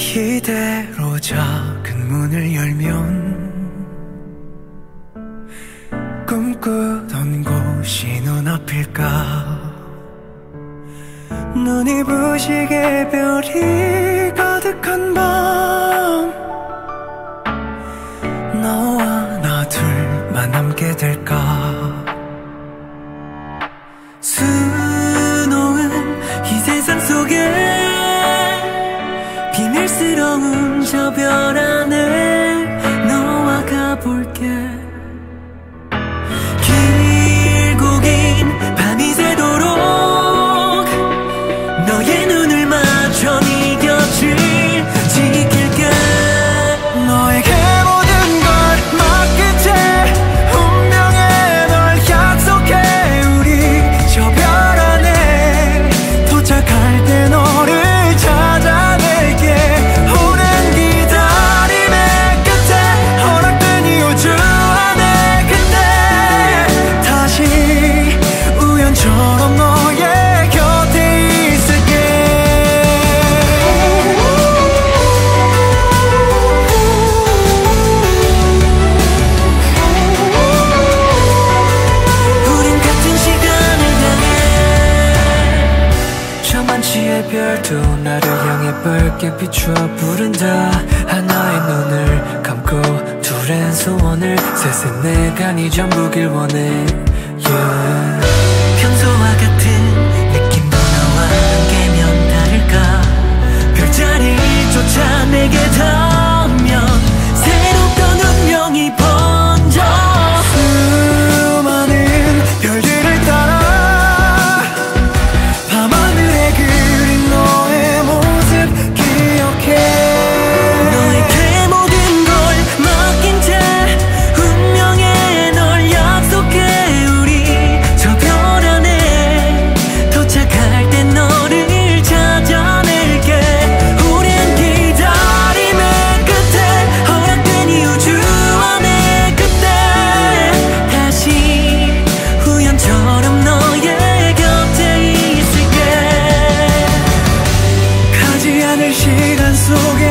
이대로 작은 문을 열면 꿈꾸던 곳이 눈앞일까. 눈이 부시게 별이 가득한 밤, 너와 나 둘만 남게 될까. 수놓은 이 세상 속에 비밀스러운 저 별 안에 너와 가볼게. 길고 긴 밤이 새도록 너의 눈을 마저 네 곁을 지킬게. 너에게 모든 걸 맡긴 채 운명에 널 약속해. 우리 저 별 안에 도착할 때 너를 찾아낼게. 오랜 기다림의 끝에 허락된 이 우주 안에 그때 다시 우연처럼 너의 곁에 있을게. 우린 같은 시간을 향해 저만치의 별도 나를 향해 밝게 비추어 부른다. 하나의 눈을 감고 둘의 소원을 세세 내가 네 전부길 원해. yeah. 평소와 같은 느낌도 너와 함께면 다를까. 별자리조차 내게 닿으면 새롭던 운명이 번져. 수많은 별들을 따라 밤하늘에 그린 너의 모습 기억해. 너에게 모든 걸 맡긴 채 운명에 널 약속해. 우리 저 별 안에 도착할 때 너를 찾아낼게. 오랜 기다림의 끝에 허락된 이 우주 안에 그때 다시 우연처럼 너의 곁에 있을게. 가지 않을 시간 속에